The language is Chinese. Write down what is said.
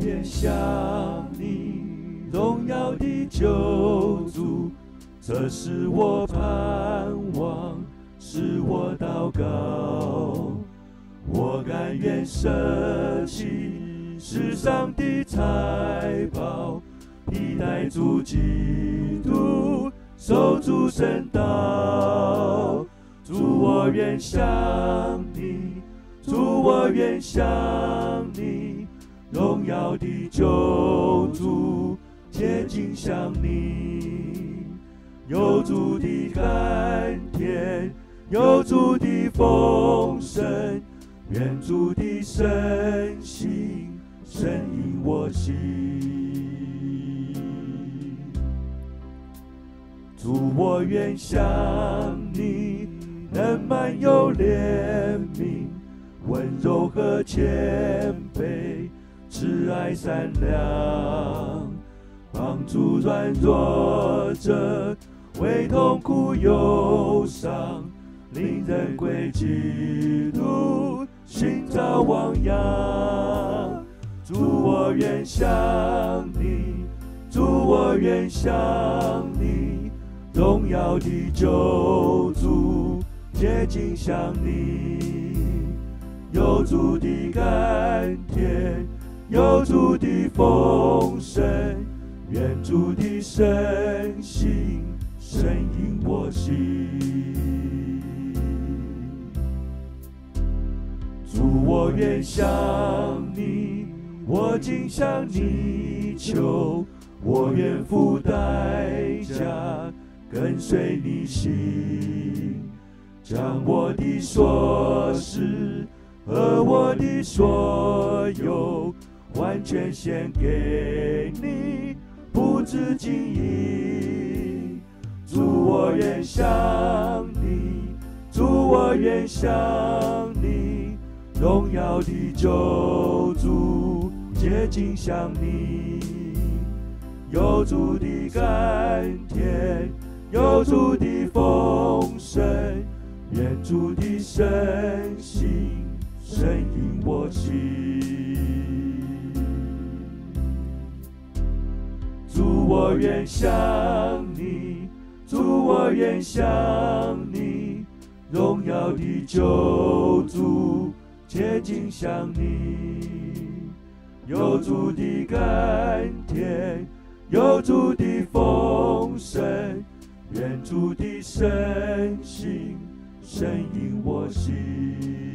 愿向你，荣耀的救主，这是我盼望，是我祷告。我甘愿舍弃世上的财宝，替代主基督，守主圣道。主，我愿向你，主，我愿向你，荣耀的救主，接近向你。有主的甘甜，有主的丰盛，愿主的圣心深引我心。主，我愿向你，能满有怜悯，温柔和谦卑，慈爱善良，帮助软弱者，为痛苦忧伤，令人归基督，寻找汪洋。主，我愿向你，主，我愿向你，荣耀的救主，接近向你。有主的甘甜，有主的丰盛，愿主的圣心深引我心。主，我愿向你，我竟向你求，我愿付代价，跟随你行，将我的所思和我的所有，完全献给你，不知经营。主，我愿向你，主，我愿向你，荣耀的救主，接近向你。有主的甘甜，有主的丰盛，愿主的圣心深引我心。主，我愿向你，主，我愿向你，荣耀的救主，接近向你。有主的甘甜，有主的丰盛，愿主的圣心深引我心。